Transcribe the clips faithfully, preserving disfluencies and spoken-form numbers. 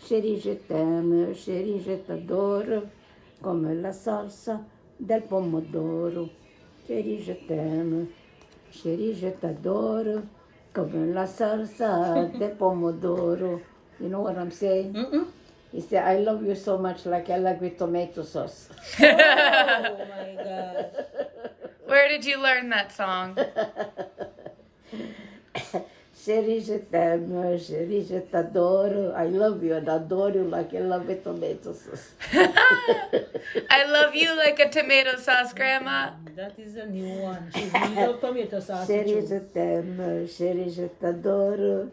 Chérie, je t'aime, chérie, je t'adore, comme la salsa del pomodoro. Chérie, je t'aime, chérie, je t'adore, comme la salsa del pomodoro. You know what I'm saying? Mm-mm. He said, I love you so much like I like with tomato sauce. Oh my God. Where did you learn that song? Chérie, je t'aime, chérie, je t'adore. I love you and adore you like I love with tomato sauce. I love you like a tomato sauce, Grandma. That is a new one. She really love tomato sauce. Chérie, too. je t'aime, chérie, je t'adore.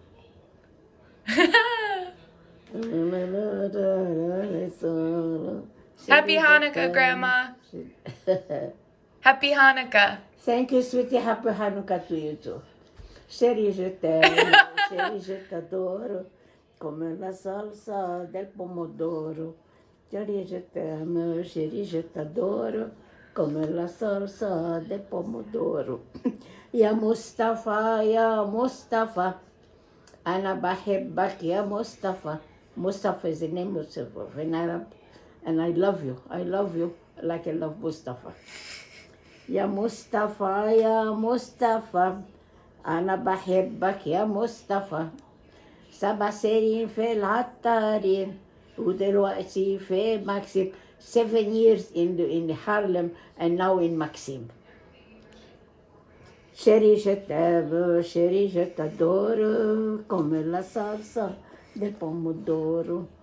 Happy Hanukkah, Grandma. Happy Hanukkah. Thank you, sweetie. Happy Hanukkah to you too. Chérie, je t'aime, chérie, je t'adore, comme la salsa del pomodoro. Chérie, je t'aime, chérie, je t'adore, comme la salsa del pomodoro. Ya Mustafa, ya Mustafa, أنا بحبك يا مصطفى. Mustafa is the name of Mustafa in Arab, and I love you. I love you like I love Mustafa. يا مصطفى يا مصطفى أنا بحبك يا مصطفى. سبع سنين في العطارين ودلوقتي في مكسيم. Seven years in the, in Harlem and now in Maxim. Chérie, je t'aime, chérie, je t'adore, comme la salsa del pomodoro.